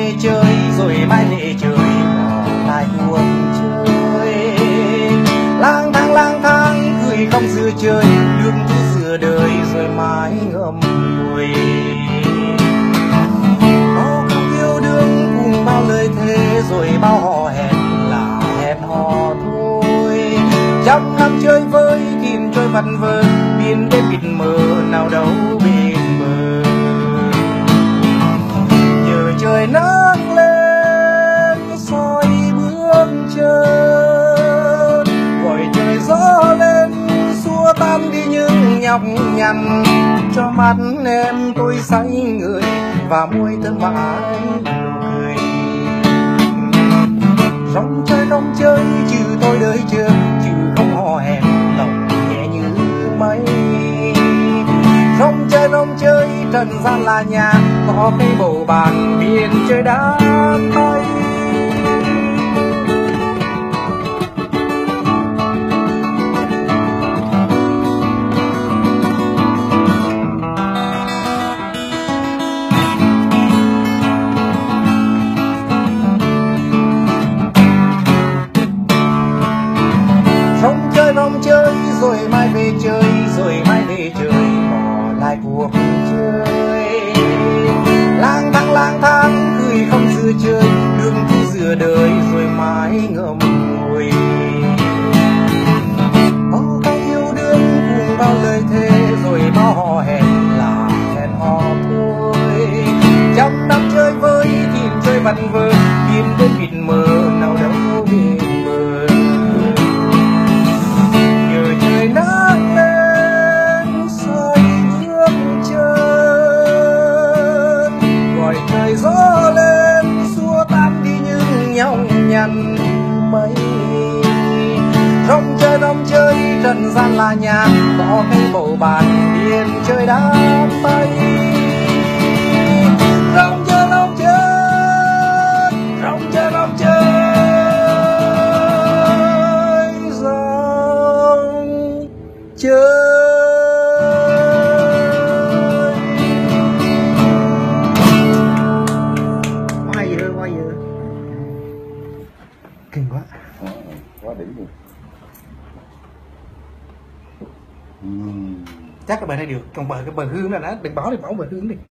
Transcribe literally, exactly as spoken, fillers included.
về chơi rồi mai về chơi bỏ lại cuộc chơi. Lang thang lang thang người không xưa chơi, đường tu xưa đời rồi mãi ngậm ngùi. Bao không yêu đương cùng bao lời thề rồi bao hò hẹn là hẹn hò thôi. Trăm năm chơi vơi tìm trôi vần vơ, biển đêm mịt mờ nào đâu bên bờ. Giờ trời nắng lên soi bước chân, gọi trời gió lên xua tan đi những nhọc nhằn. Cho mắt em tôi say người và môi thân mãi nụ cười. Rong chơi rong chơi chứ tôi đời chưa, chứ không hò hẹn lòng nhẹ như mây. Rong chơi rong chơi trần gian là nhà, có cây bầu bàn biển chơi đá bay. Rong chơi rong chơi rồi mai về chơi rồi mai về chơi bỏ lại cuộc chơi. Lang thang lang thang cười không xưa chơi, đường tu xưa đời rồi mãi ngậm ngùi. Bao câu yêu đương cùng bao lời thề rồi bao hò hẹn là hẹn hò thôi. Trăm năm chơi vơi tìm chơi vần vơ, tìm đến mịt mờ nào đâu bên bờ. Giờ trời nắng lên soi bước chân, gọi trời gió lên xua tan đi những nhọc nhằn mây. Rong chơi rong chơi trần gian là nhà, có cây bầu bàn biển chơi đá bay. Rong chơi rong chơi rong chơi rong chơi rong chơi. Quá dữ quá dữ, kinh quá. À, quá đỉnh luôn. Chắc cái bờ này được, còn bờ cái bờ hương là nó đừng bỏ đi, bỏ bờ hương đi.